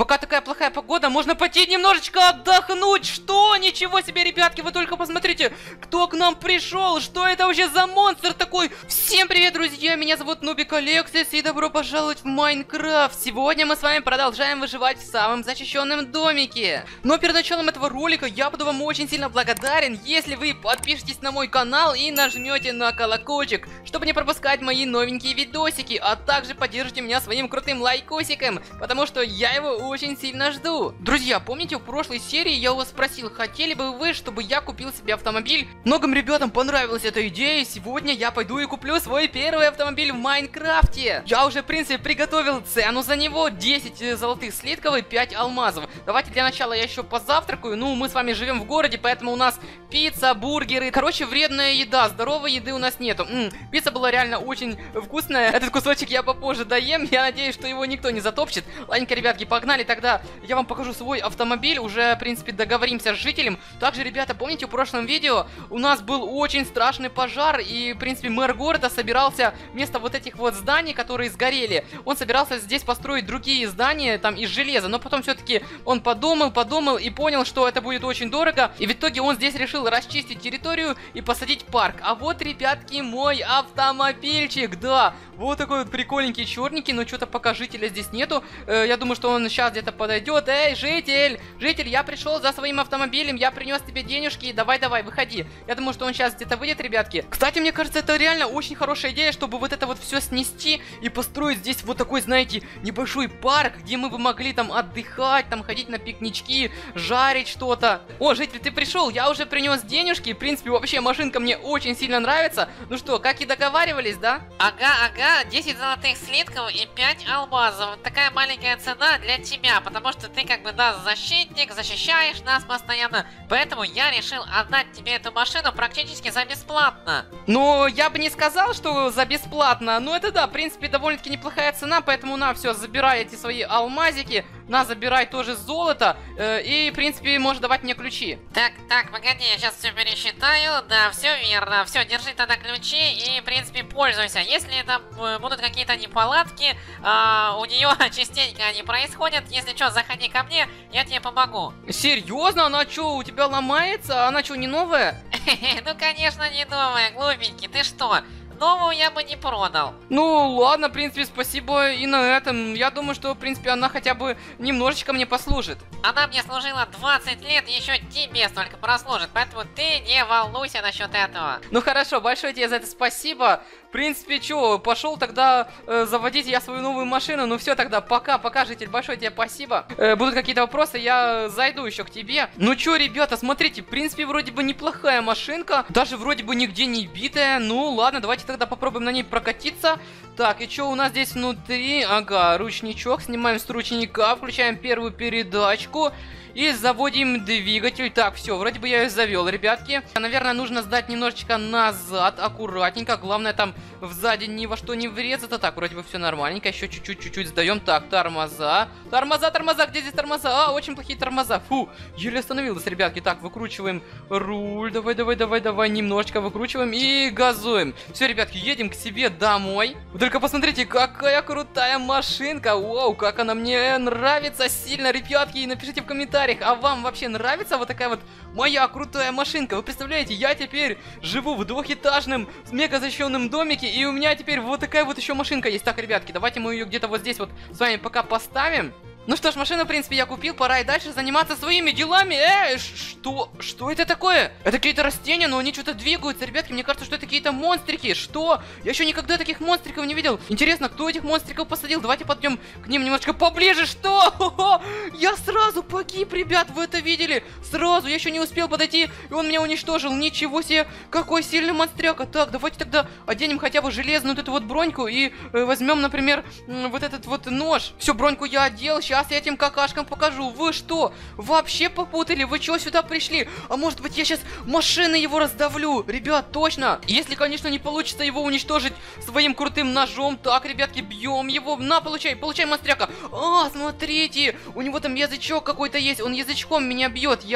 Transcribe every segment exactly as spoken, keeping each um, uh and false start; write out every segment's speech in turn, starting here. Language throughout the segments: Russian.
Пока такая плохая погода, можно пойти немножечко отдохнуть. Что? Ничего себе, ребятки, вы только посмотрите, кто к нам пришел. Что это вообще за монстр такой? Всем привет, друзья, меня зовут Нубик Алексис, и добро пожаловать в Майнкрафт. Сегодня мы с вами продолжаем выживать в самом защищенном домике. Но перед началом этого ролика я буду вам очень сильно благодарен, если вы подпишетесь на мой канал и нажмете на колокольчик, чтобы не пропускать мои новенькие видосики, а также поддержите меня своим крутым лайкосиком, потому что я его очень сильно жду. Друзья, помните, в прошлой серии я у вас спросил, хотели бы вы, чтобы я купил себе автомобиль? Многим ребятам понравилась эта идея, и сегодня я пойду и куплю свой первый автомобиль в Майнкрафте. Я уже, в принципе, приготовил цену за него: десять золотых слитков и пять алмазов. Давайте для начала я еще позавтракаю. Ну, мы с вами живем в городе, поэтому у нас пицца, бургеры. Короче, вредная еда, здоровой еды у нас нету. М -м, пицца была реально очень вкусная. Этот кусочек я попозже доем. Я надеюсь, что его никто не затопчет. Ладненько, ребятки, погнали. Тогда я вам покажу свой автомобиль. Уже, в принципе, договоримся с жителем. Также, ребята, помните, в прошлом видео у нас был очень страшный пожар. И, в принципе, мэр города собирался вместо вот этих вот зданий, которые сгорели, он собирался здесь построить другие здания, там, из железа. Но потом все-таки он подумал, подумал и понял, что это будет очень дорого. И в итоге он здесь решил расчистить территорию и посадить парк. А вот, ребятки, мой автомобильчик. Да, вот такой вот прикольненький, черненький. Но что-то пока жителя здесь нету. э, Я думаю, что он сейчас где-то подойдет. Эй, житель, житель, я пришел за своим автомобилем, я принес тебе денежки, давай, давай, выходи. Я думаю, что он сейчас где-то выйдет, ребятки. Кстати, мне кажется, это реально очень хорошая идея, чтобы вот это вот все снести и построить здесь вот такой, знаете, небольшой парк, где мы бы могли там отдыхать, там ходить на пикнички, жарить что-то. О, житель, ты пришел, я уже принес денежки. В принципе, вообще машинка мне очень сильно нравится. Ну что, как и договаривались, да? Ага, ага, десять золотых слитков и пять алмазов. Такая маленькая цена для тебя, потому что ты как бы нас защитник, защищаешь нас постоянно. Поэтому я решил отдать тебе эту машину практически за бесплатно. Ну, я бы не сказал, что за бесплатно. Но это да, в принципе, довольно-таки неплохая цена. Поэтому на, все, забирай эти свои алмазики. На, забирай тоже золото. Э, и, в принципе, можешь давать мне ключи. Так, так, погоди, я сейчас все пересчитаю. Да, все верно. Все, держи тогда ключи и, в принципе, пользуйся. Если там э, будут какие-то неполадки, э, у нее частенько они происходят. Если что, заходи ко мне, я тебе помогу. Серьезно? Она что, у тебя ломается? Она что, не новая? Ну, конечно, не новая, глупенький. Ты что? Новую я бы не продал. Ну, ладно, в принципе, спасибо и на этом. Я думаю, что, в принципе, она хотя бы немножечко мне послужит. Она мне служила двадцать лет, еще тебе столько прослужит, поэтому ты не волнуйся насчет этого. Ну хорошо, большое тебе за это спасибо. В принципе, что, пошел тогда э, заводить я свою новую машину. Ну все, тогда пока, пока, житель, большое тебе спасибо. Э, будут какие-то вопросы, я зайду еще к тебе. Ну что, ребята, смотрите, в принципе, вроде бы неплохая машинка. Даже вроде бы нигде не битая. Ну ладно, давайте тогда попробуем на ней прокатиться. Так, и что у нас здесь внутри? Ага, ручничок, снимаем с ручника, включаем первую передачку и заводим двигатель. Так, все, вроде бы я ее завел, ребятки. Наверное, нужно сдать немножечко назад, аккуратненько. Главное там сзади ни во что не врезаться. Так, вроде бы все нормальненько. Еще чуть-чуть, чуть-чуть сдаем. Так, тормоза. Тормоза, тормоза, где здесь тормоза? А, очень плохие тормоза. Фу, еле остановилась, ребятки. Так, выкручиваем руль. Давай, давай, давай, давай. Немножечко выкручиваем и газуем. Все, ребятки, едем к себе домой. Вы только посмотрите, какая крутая машинка. Вау, как она мне нравится сильно, ребятки. И напишите в комментариях, а вам вообще нравится вот такая вот моя крутая машинка? Вы представляете, я теперь живу в двухэтажном мега защищенном домике, и у меня теперь вот такая вот еще машинка есть. Так, ребятки, давайте мы ее где-то вот здесь вот с вами пока поставим. Ну что ж, машину, в принципе, я купил, пора и дальше заниматься своими делами. Эй, что? Что это такое? Это какие-то растения, но они что-то двигаются, ребятки. Мне кажется, что это какие-то монстрики. Что? Я еще никогда таких монстриков не видел. Интересно, кто этих монстриков посадил? Давайте подойдем к ним немножко поближе. Что? Хо-хо! Я сразу погиб, ребят, вы это видели? Сразу, я еще не успел подойти, и он меня уничтожил. Ничего себе, какой сильный монстряка. Так, давайте тогда оденем хотя бы железную вот эту вот броньку и э, возьмем, например, э, вот этот вот нож. Все, броньку я одел. Сейчас я этим какашкам покажу. Вы что, вообще попутали? Вы чего сюда пришли? А может быть, я сейчас машины его раздавлю? Ребят, точно. Если, конечно, не получится его уничтожить своим крутым ножом. Так, ребятки, бьем его. На, получай, получай, монстряка. А, смотрите, у него там язычок какой-то есть. Он язычком меня бьет. Я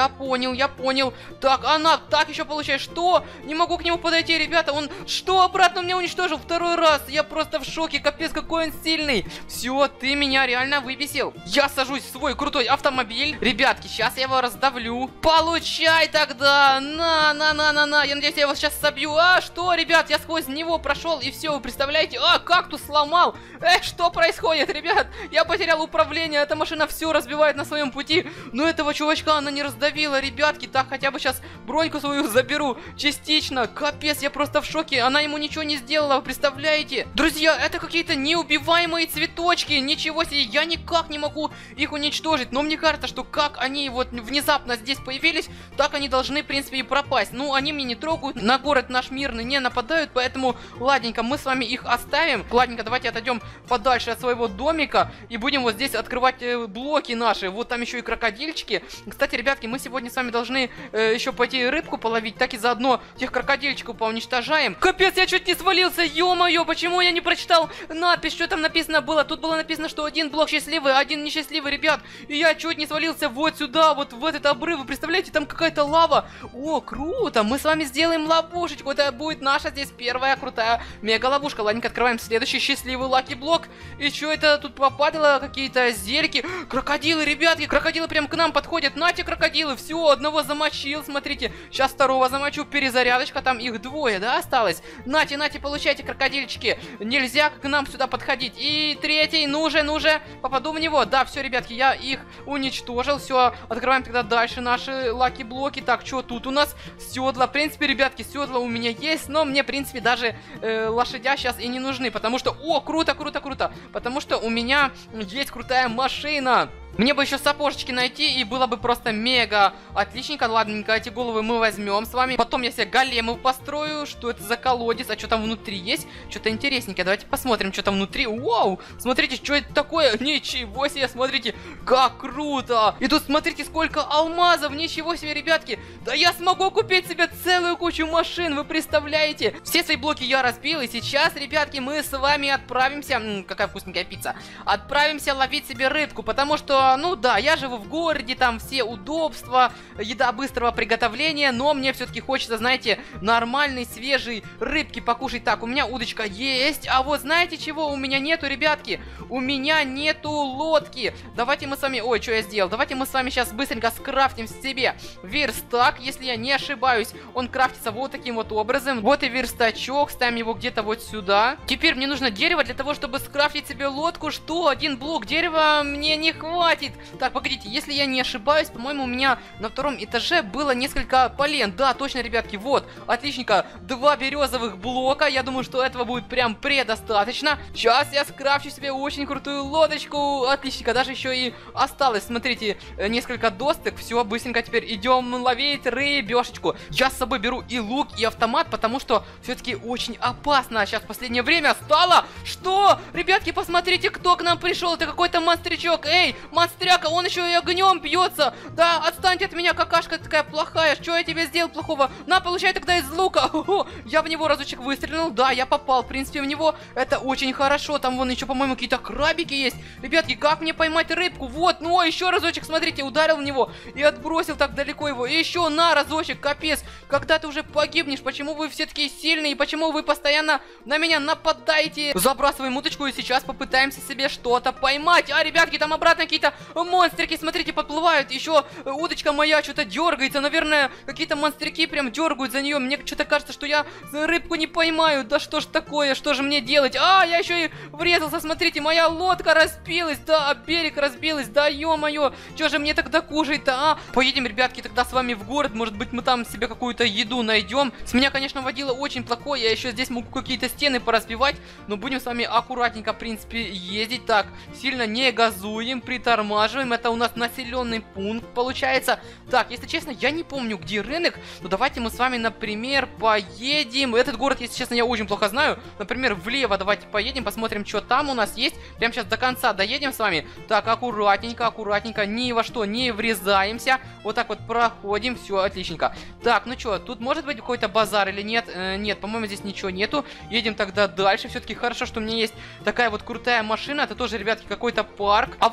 Я понял, я понял. Так, она, так еще получает. Что? Не могу к нему подойти, ребята. Он что, обратно меня уничтожил второй раз? Я просто в шоке. Капец, какой он сильный. Все, ты меня реально выбесил. Я сажусь в свой крутой автомобиль. Ребятки, сейчас я его раздавлю. Получай тогда. На, на, на, на, на. Я надеюсь, я его сейчас собью. А, что, ребят, я сквозь него прошел. И все, вы представляете? А, кактус сломал. Эх, что происходит, ребят? Я потерял управление. Эта машина все разбивает на своем пути. Но этого чувачка она не раздавила, ребятки. Так, хотя бы сейчас броньку свою заберу частично. Капец, я просто в шоке. Она ему ничего не сделала, вы представляете? Друзья, это какие-то неубиваемые цветочки. Ничего себе, я никак не могу их уничтожить. Но мне кажется, что как они вот внезапно здесь появились, так они должны, в принципе, и пропасть. Ну, они мне не трогают, на город наш мирный не нападают, поэтому, ладненько, мы с вами их оставим. Ладненько, давайте отойдем подальше от своего домика и будем вот здесь открывать э, блоки наши. Вот там еще и крокодильчики. Кстати, ребятки, мы сегодня с вами должны э, еще пойти рыбку половить, так и заодно тех крокодильчиков поуничтожаем. Капец, я чуть не свалился, ё-моё, почему я не прочитал надпись, что там написано было? Тут было написано, что один блок счастливый, один несчастливый, ребят. И я чуть не свалился вот сюда, вот в этот обрыв. Вы представляете, там какая-то лава. О, круто, мы с вами сделаем ловушечку. Это будет наша здесь первая крутая мега-ловушка. Ладненько, открываем следующий счастливый лаки-блок. И что это тут попадало? Какие-то зельки. Крокодилы, ребятки, крокодилы прям к нам подходят. Нате, крокодилы, все, одного замочил, смотрите. Сейчас второго замочу, перезарядочка, там их двое, да, осталось? Нате, нате, получайте, крокодильчики. Нельзя к нам сюда подходить. И третий, ну же, ну же, попаду в него. Да, все, ребятки, я их уничтожил. Все, открываем тогда дальше наши лаки-блоки. Так, что тут у нас? Седла. В принципе, ребятки, седла у меня есть, но мне, в принципе, даже э, лошадя сейчас и не нужны, потому что... О, круто, круто, круто. Потому что у меня есть крутая машина. Мне бы еще сапожечки найти, и было бы просто мега отличненько. Ладненько, эти головы мы возьмем с вами. Потом я себе големы построю. Что это за колодец? А что там внутри есть? Что-то интересненькое. Давайте посмотрим, что там внутри. Вау! Смотрите, что это такое? Ничего себе, смотрите, как круто! И тут смотрите, сколько алмазов. Ничего себе, ребятки. Да я смогу купить себе целую кучу машин, вы представляете? Все свои блоки я разбил, и сейчас, ребятки, мы с вами отправимся... М-м, какая вкусненькая пицца. Отправимся ловить себе рыбку, потому что... Ну да, я живу в городе, там все удобства, еда быстрого приготовления, но мне все-таки хочется, знаете, нормальной, свежей рыбки покушать. Так, у меня удочка есть, а вот знаете чего у меня нету, ребятки? У меня нету лодки. Давайте мы с вами... Ой, что я сделал? Давайте мы с вами сейчас быстренько скрафтим себе верстак, если я не ошибаюсь. Он крафтится вот таким вот образом. Вот и верстачок, ставим его где-то вот сюда. Теперь мне нужно дерево для того, чтобы скрафтить себе лодку. Что? Один блок дерева мне не хватит. Так, погодите, если я не ошибаюсь, по-моему, у меня на втором этаже было несколько полен. Да, точно, ребятки, вот, отличненько. Два березовых блока, я думаю, что этого будет прям предостаточно. Сейчас я скрафчу себе очень крутую лодочку. Отличненько, даже еще и осталось, смотрите, несколько досток. Все, быстренько теперь идем ловить рыбешечку. Я с собой беру и лук, и автомат, потому что все-таки очень опасно сейчас в последнее время стало. Что? Ребятки, посмотрите, кто к нам пришел. Это какой-то монстрячок. Эй, монстряка, он еще и огнем бьется. Да, отстаньте от меня, какашка такая плохая. Что я тебе сделал плохого? На, получай тогда из лука. О-о-о. Я в него разочек выстрелил. Да, я попал, в принципе, в него. Это очень хорошо. Там вон еще, по-моему, какие-то крабики есть. Ребятки, как мне поймать рыбку? Вот, ну, еще разочек, смотрите, ударил в него и отбросил так далеко его. И еще на разочек, капец. Когда ты уже погибнешь? Почему вы все такие сильные? Почему вы постоянно на меня нападаете? Забрасываем удочку и сейчас попытаемся себе что-то поймать. А, ребятки, там обратно какие-то монстрики, смотрите, подплывают. Еще удочка моя что-то дергается. Наверное, какие-то монстрики прям дергают за нее. Мне что-то кажется, что я рыбку не поймаю. Да что ж такое? Что же мне делать? А, я еще и врезался, смотрите, моя лодка разбилась. Да, берег разбилась. Да, ё-моё. Что же мне тогда кушать-то, а? Поедем, ребятки, тогда с вами в город. Может быть, мы там себе какую-то еду найдем. С меня, конечно, водило очень плохое. Я еще здесь могу какие-то стены поразбивать. Но будем с вами аккуратненько, в принципе, ездить. Так, сильно не газуем, притормаживаем. Это у нас населенный пункт получается. Так, если честно, я не помню, где рынок. Но давайте мы с вами, например, поедем. Этот город, если честно, я очень плохо знаю. Например, влево давайте поедем, посмотрим, что там у нас есть. Прям сейчас до конца доедем с вами. Так, аккуратненько, аккуратненько. Ни во что не врезаемся. Вот так вот проходим. Все, отличненько. Так, ну что, тут может быть какой-то базар или нет? Э, нет, по-моему, здесь ничего нету. Едем тогда дальше. Все-таки хорошо, что у меня есть такая вот крутая машина. Это тоже, ребятки, какой-то парк. А вот и столовая.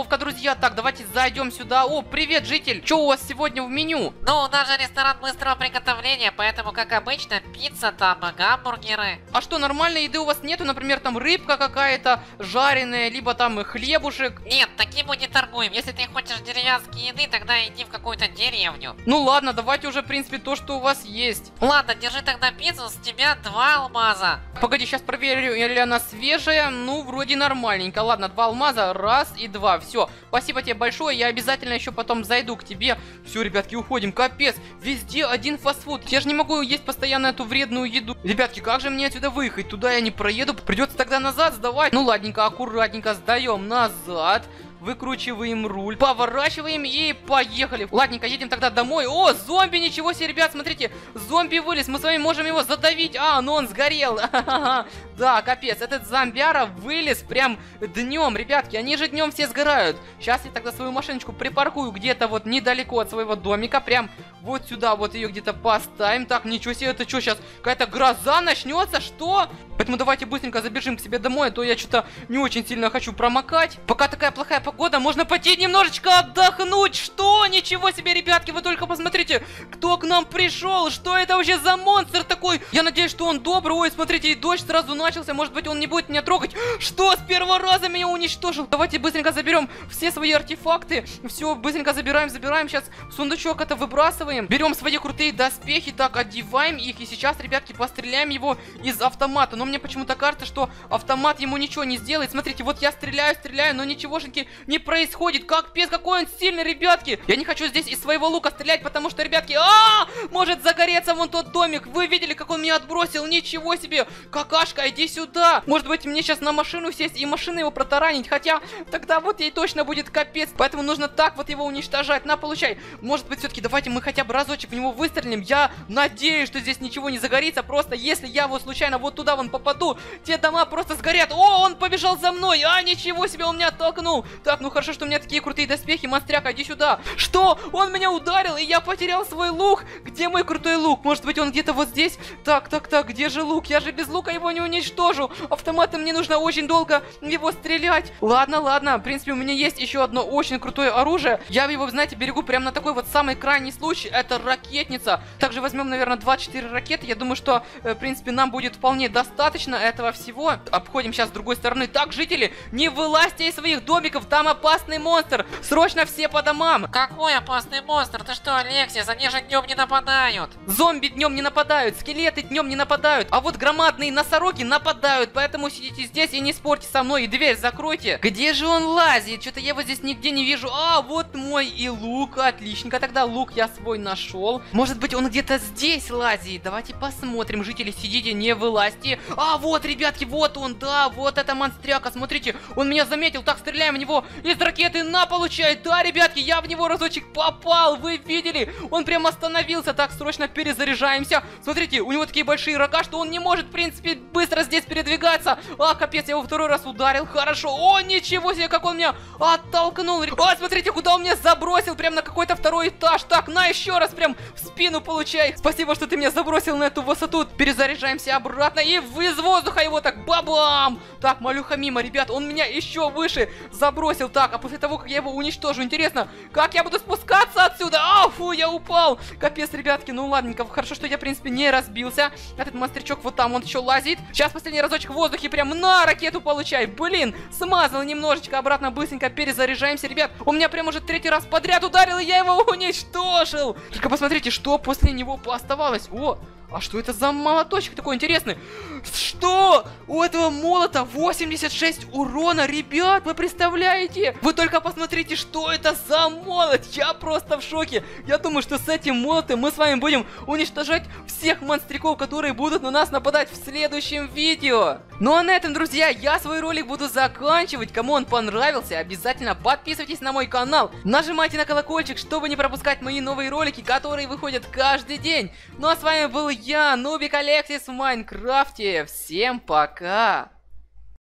готовка, друзья. Так, давайте зайдем сюда. О, привет, житель. Что у вас сегодня в меню? Ну, у нас же ресторан быстрого приготовления, поэтому, как обычно, пицца, там, гамбургеры. А что, нормальной еды у вас нету? Например, там рыбка какая-то жареная, либо там хлебушек? Нет, таким мы не торгуем. Если ты хочешь деревенской еды, тогда иди в какую-то деревню. Ну ладно, давайте уже, в принципе, то, что у вас есть. Ладно, держи тогда пиццу, с тебя два алмаза. Погоди, сейчас проверю, или она свежая. Ну, вроде нормальненько. Ладно, два алмаза, раз и два. Все, спасибо тебе большое, я обязательно еще потом зайду к тебе. Все, ребятки, уходим. Капец, везде один фастфуд. Я же не могу есть постоянно эту вредную еду. Ребятки, как же мне отсюда выехать? Туда я не проеду, придется тогда назад сдавать. Ну ладненько, аккуратненько сдаем назад. Выкручиваем руль, поворачиваем и поехали. Ладненько, едем тогда домой. О, зомби, ничего себе, ребят, смотрите. Зомби вылез, мы с вами можем его задавить. А, ну он сгорел. Да, капец, этот зомбяра вылез прям днем. Ребятки, они же днем все сгорают. Сейчас я тогда свою машиночку припаркую где-то вот недалеко от своего домика. Прям вот сюда вот ее где-то поставим. Так, ничего себе, это что сейчас? Какая-то гроза начнется, что? Поэтому давайте быстренько забежим к себе домой, а то я что-то не очень сильно хочу промокать. Пока такая плохая погода, можно пойти немножечко отдохнуть. Что? Ничего себе, ребятки, вы только посмотрите, кто к нам пришел. Что это вообще за монстр такой? Я надеюсь, что он добрый. Ой, смотрите, и дождь сразу начался. Может быть, он не будет меня трогать. Что? С первого раза меня уничтожил. Давайте быстренько заберем все свои артефакты. Все, быстренько забираем, забираем. Сейчас в сундучок это выбрасываем. Берем свои крутые доспехи, так, одеваем их. И сейчас, ребятки, постреляем его из автомата. Но мне почему-то кажется, что автомат ему ничего не сделает. Смотрите, вот я стреляю, стреляю, но ничегошеньки не происходит. Как пес, какой он сильный, ребятки. Я не хочу здесь из своего лука стрелять, потому что, ребятки, а, может загореться вон тот домик. Вы видели, как он меня отбросил? Ничего себе. Какашка, иди сюда. Может быть, мне сейчас на машину сесть и машину его протаранить. Хотя, тогда вот ей точно будет капец. Поэтому нужно так вот его уничтожать. На, получай. Может быть, все-таки давайте мы хотя бы разочек в него выстрелим. Я надеюсь, что здесь ничего не загорится. Просто если я вот случайно вот туда вон попаду, те дома просто сгорят. О, он побежал за мной. А, ничего себе, он меня оттолкнул. Так, ну хорошо, что у меня такие крутые доспехи. Монстряк, иди сюда. Что? Он меня ударил, и я потерял свой лук. Где мой крутой лук? Может быть, он где-то вот здесь? Так, так, так, где же лук? Я же без лука его не уничтожу. Автоматом мне нужно очень долго его стрелять. Ладно, ладно. В принципе, у меня есть еще одно очень крутое оружие. Я его, знаете, берегу прямо на такой вот самый крайний случай. Это ракетница. Также возьмем, наверное, двадцать четыре ракеты. Я думаю, что, в принципе, нам будет вполне достаточно этого всего. Обходим сейчас с другой стороны. Так, жители, не вылазьте из своих домиков. Там опасный монстр. Срочно все по домам. Какой опасный монстр? Ты что, Алексис? Они же днем не нападают. Зомби днем не нападают, скелеты днем не нападают, а вот громадные носороги нападают. Поэтому сидите здесь и не спорьте со мной, и дверь закройте. Где же он лазит? Что-то я его здесь нигде не вижу. А, вот мой и лук. Отличненько, тогда лук я свой нашел. Может быть, он где-то здесь лазит. Давайте посмотрим. Жители, сидите, не вылазьте. А, вот, ребятки, вот он, да, вот это монстряка. Смотрите, он меня заметил. Так, стреляем в него из ракеты. На, получает. Да, ребятки, я в него разочек попал. Вы видели? Он прям остановился. Так, срочно перезаряжаемся. Смотрите, у него такие большие рога, что он не может, в принципе, быстро здесь передвигаться. А, капец, я его второй раз ударил. Хорошо. О, ничего себе, как он меня оттолкнул. А, смотрите, куда он меня забросил. Прям на какой-то второй этаж. Так, на, еще раз прям в спину получай. Спасибо, что ты меня забросил на эту высоту. Перезаряжаемся обратно. И из воздуха его так бабам. Так, малюха мимо, ребят. Он меня еще выше забросил. Так, а после того, как я его уничтожу, интересно, как я буду спускаться отсюда? А, фу, я упал. Капец, ребятки, ну ладненько. Хорошо, что я, в принципе, не разбился. Этот монстрячок вот там, он еще лазит. Сейчас последний разочек в воздухе прям на ракету получай. Блин, смазал немножечко. Обратно быстренько перезаряжаемся, ребят. Он меня прям уже третий раз подряд ударил, и я его уничтожил. Только посмотрите, что после него оставалось. О, а что это за молоточек такой интересный? Что? У этого молота восемьдесят шесть урона, ребят, вы представляете? Вы только посмотрите, что это за молот. Я просто в шоке. Я думаю, что с этим молотом мы с вами будем уничтожать всех монстриков, которые будут на нас нападать в следующем видео. Ну а на этом, друзья, я свой ролик буду заканчивать. Кому он понравился, обязательно подписывайтесь на мой канал. Нажимайте на колокольчик, чтобы не пропускать мои новые ролики, которые выходят каждый день. Ну а с вами был я, Нубик Алексис в Майнкрафте. Всем пока!